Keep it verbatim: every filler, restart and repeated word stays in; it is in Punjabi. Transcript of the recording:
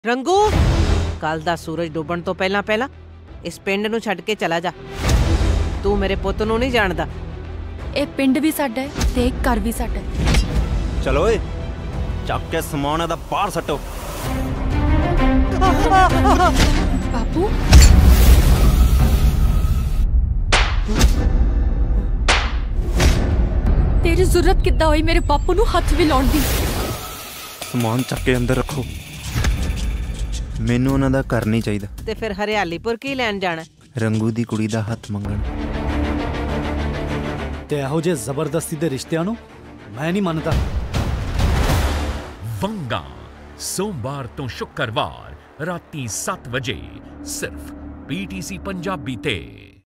रंगू कल दा सूरज डुबण तो पहला पहला इस पिंड नूं छड्ड के चला जा। तू मेरे पुत्त नूं नहीं जानदा। ਇਹ ਪਿੰਡ ਵੀ ਸਾਡਾ ਹੈ ਤੇ ਇਹ ਘਰ ਵੀ ਸਾਡਾ ਹੈ। चलो ओए ਚੱਕ ਕੇ ਸਮਾਨ ਇਹਦਾ ਬਾਹਰ ਸੱਟੋ। ਬਾਪੂ तेरी जरूरत किद्दां होई मेरे बापू नूं हथ भी लाउण दी? ਸਮਾਨ ਚੱਕ ਕੇ ਅੰਦਰ ਰੱਖੋ। ਮੈਨੂੰ ਉਹਨਾਂ ਦਾ ਘਰ ਨਹੀਂ ਚਾਹੀਦਾ। ਤੇ ਫਿਰ ਹਰਿਆਲੀਪੁਰ ਕੀ ਲੈਣ ਜਾਣਾ? ਰੰਗੂ ਦੀ ਕੁੜੀ ਦਾ ਹੱਥ ਮੰਗਣ। ਤੇ ਇਹੋ ਜਿਹੇ ਜ਼ਬਰਦਸਤੀ ਦੇ ਰਿਸ਼ਤਿਆਂ ਨੂੰ ਮੈਂ ਨਹੀਂ ਮੰਨਦਾ। ਵੰਗਾ ਸੋਮਵਾਰ ਤੋਂ ਸ਼ੁੱਕਰਵਾਰ ਰਾਤੀ ਸੱਤ ਵਜੇ ਸਿਰਫ ਪੀਟੀਸੀ ਪੰਜਾਬੀ ਤੇ।